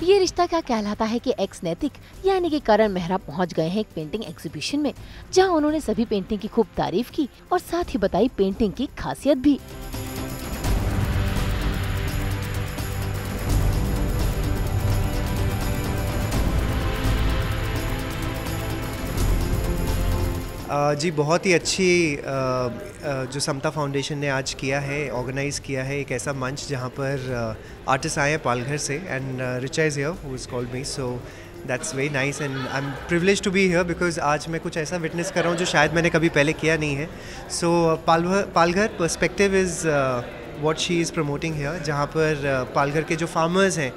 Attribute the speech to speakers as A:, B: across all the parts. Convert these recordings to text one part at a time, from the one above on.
A: ये रिश्ता क्या कहलाता है कि एक्स नैतिक यानी कि करण मेहरा पहुंच गए हैं एक पेंटिंग एग्जीबिशन में, जहां उन्होंने सभी पेंटिंग की खूब तारीफ की और साथ ही बताई पेंटिंग की खासियत भी।
B: जी बहुत ही अच्छी जो समता फाउंडेशन ने आज किया है, ऑर्गेनाइज़ किया है एक ऐसा मंच जहाँ पर आर्टिस्ट आए हैं पालघर से and Richa is here who is called me, so that's very nice and I am privilege to be here because आज मैं कुछ ऐसा विटनेस कर रहा हूँ जो शायद मैंने कभी पहले किया नहीं है। सो Palghar perspective is what she is promoting here, जहाँ पर पालघर के जो फार्मर्स हैं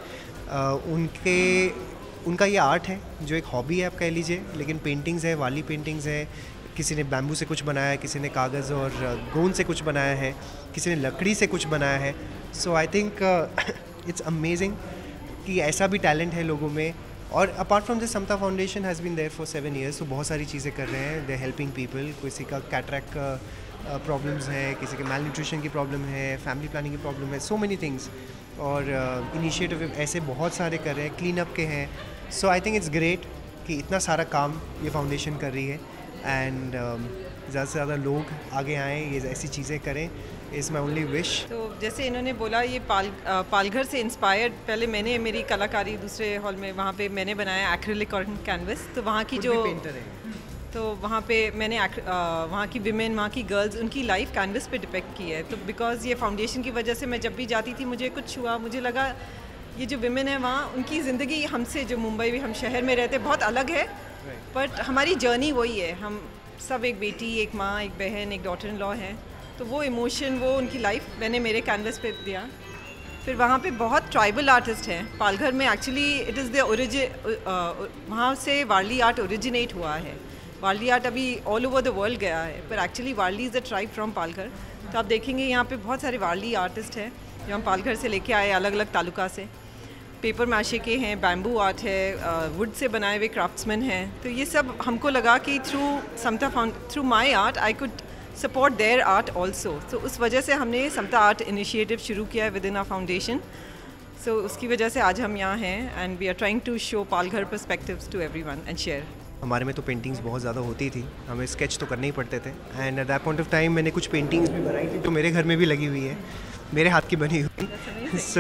B: उनका ये आर्ट है जो एक हॉबी है आप कह लीजिए, लेकिन पेंटिंग्स है, वाली पेंटिंग्स है, किसी ने बैम्बू से कुछ बनाया है, किसी ने कागज़ और गोंद से कुछ बनाया है, किसी ने लकड़ी से कुछ बनाया है। So I think it's amazing कि ऐसा भी टैलेंट है लोगों में। और apart from this Samta foundation has been there for 7 years, तो बहुत सारी चीज़ें कर रहे हैं। दे हेल्पिंग पीपल, किसी का कैटरैक्ट का प्रॉब्लम्स है, किसी के मेल न्यूट्रिशन की प्रॉब्लम है, फैमिली प्लानिंग की प्रॉब्लम है, सो मेनी थिंग्स। और इनिशिएटिव ऐसे बहुत सारे कर रहे हैं, क्लीन अप के हैं। So I think it's great कि इतना सारा काम ये फाउंडेशन कर रही है एंड ज़्यादा से ज़्यादा लोग आगे आएँ, ये ऐसी चीज़ें करें, इज़ माई ओनली विश।
C: तो जैसे इन्होंने बोला ये पालघर से इंस्पायर्ड, पहले मैंने मेरी कलाकारी दूसरे हॉल में वहाँ पे मैंने बनाया एक्रिलिक और कैनवस, तो वहाँ की जो
B: पेंटर है
C: तो वहाँ पे मैंने वहाँ की विमेन, वहाँ की गर्ल्स, उनकी लाइफ कैनवस पे डिपेक्ट की है। तो बिकॉज़ ये फाउंडेशन की वजह से मैं जब भी जाती थी मुझे कुछ हुआ, मुझे लगा ये जो विमेन है वहाँ उनकी ज़िंदगी हमसे, जो मुंबई में हम शहर में रहते बहुत अलग है, बट हमारी जर्नी वही है। हम सब एक बेटी, एक माँ, एक बहन, एक डॉटर इन लॉ हैं, तो वो इमोशन, वो उनकी लाइफ मैंने मेरे कैनवस पे दिया। फिर वहाँ पे बहुत ट्राइबल आर्टिस्ट हैं पालघर में, एक्चुअली इट इज़ द वहाँ से वारली आर्ट ओरिजिनेट हुआ है। वारली आर्ट अभी ऑल ओवर द वर्ल्ड गया है, पर actually Warli is a tribe from Palghar. तो आप देखेंगे यहाँ पे बहुत सारे वारली आर्टिस्ट हैं जो हम पालघर से लेके आए, अलग अलग तालुका से। पेपर मैशे के हैं, बैम्बू आर्ट है, वुड से बनाए हुए क्राफ्ट्समैन हैं। तो ये सब हमको लगा कि through my art I could support their art also. तो उस वजह से हमने समता आर्ट इनिशिएटिव शुरू किया है within our foundation. So उसकी वजह से आज हम यहाँ हैं and we are trying to show Palghar perspectives to everyone and share.
B: हमारे में तो पेंटिंग्स बहुत ज़्यादा होती थी, हमें स्केच तो करने ही पड़ते थे and at that point of time मैंने कुछ पेंटिंग्स भी बनाई थी जो मेरे घर में भी लगी हुई है, मेरे हाथ की बनी हुई। सो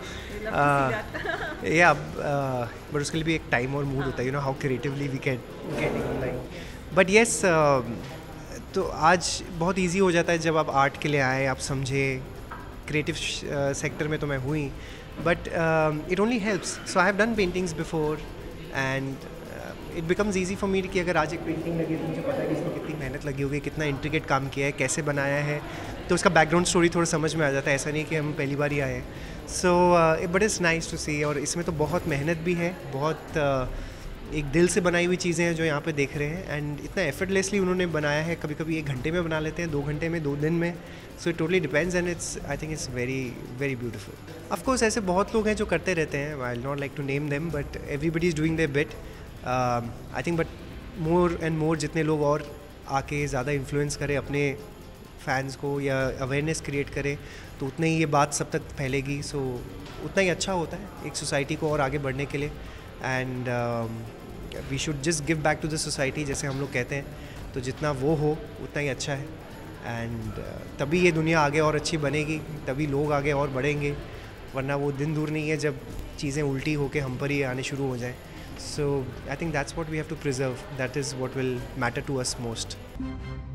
B: या बट उसके लिए भी एक टाइम और मूड होता है, you know how creatively we can online. But yes, तो आज बहुत इजी हो जाता है जब आप आर्ट के लिए आए, आप समझे। क्रिएटिव सेक्टर में तो मैं हुई, but it only helps. So I have done paintings before and it becomes easy for me कि अगर आज एक पेंटिंग लगी तो मुझे पता है कि इसमें कितनी मेहनत लगी होगी, कितना इंट्रिकेट काम किया है, कैसे बनाया है, तो उसका बैकग्राउंड स्टोरी थोड़ा समझ में आ जाता है। ऐसा नहीं कि हम पहली बार ही आए हैं। So but it's nice to see. और इसमें तो बहुत मेहनत भी है, बहुत एक दिल से बनाई हुई चीज़ें हैं जो यहाँ पे देख रहे हैं एंड इतना एफर्टलेसली उन्होंने बनाया है। कभी कभी 1 घंटे में बना लेते हैं, 2 घंटे में, 2 दिन में। So it totally depends and it's, I think it's very very beautiful. Of course ऐसे बहुत लोग हैं जो करते रहते हैं, I will not like to name them, but everybody is doing their bit. I think but more and more जितने लोग और आके ज़्यादा इन्फ्लुएंस करें अपने फैंस को या अवेयरनेस क्रिएट करें, तो उतने ही ये बात सब तक फैलेगी। सो उतना ही अच्छा होता है एक सोसाइटी को और आगे बढ़ने के लिए। And we should just give back to the society, जैसे हम लोग कहते हैं। तो जितना वो हो उतना ही अच्छा है एंड तभी ये दुनिया आगे और अच्छी बनेगी, तभी लोग आगे और बढ़ेंगे। वरना वो दिन दूर नहीं है जब चीज़ें उल्टी होकर हम पर ही आने शुरू हो जाएं। So I think that's what we have to preserve. That is what will matter to us most.